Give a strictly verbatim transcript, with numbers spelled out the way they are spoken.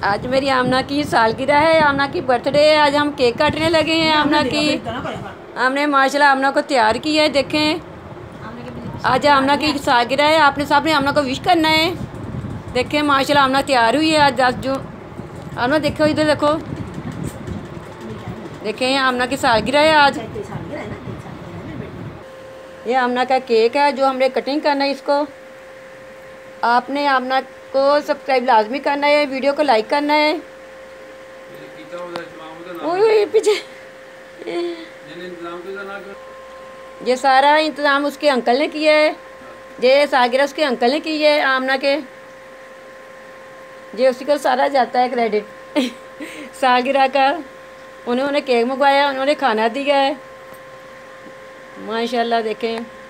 आज मेरी आमना की सालगिरह है, आमना की बर्थडे है। आज हम केक काटने लगे हैं आमना की। हमने माशाल्लाह आमना को तैयार किया है। देखें, आज आमना की सालगिरह है। आपने साहब ने आमना को विश करना है। देखें माशाल्लाह आमना तैयार हुई है आज दस जून। आमना देखो, इधर देखो, देखें आमना की सालगिरह है आज। ये आमना का केक है जो हमने कटिंग करना है इसको। आपने आमना को सब्सक्राइब लाजमी करना है, वीडियो को लाइक करना है। ओए पीछे ये सारा इंतज़ाम उसके अंकल ने किया है। ये सालगिरह उसके अंकल ने की है आमना के। ये उसी को सारा जाता है क्रेडिट सालगिरह का। उन्होंने केक मंगवाया, उन्होंने खाना दिया है माशाल्लाह। देखें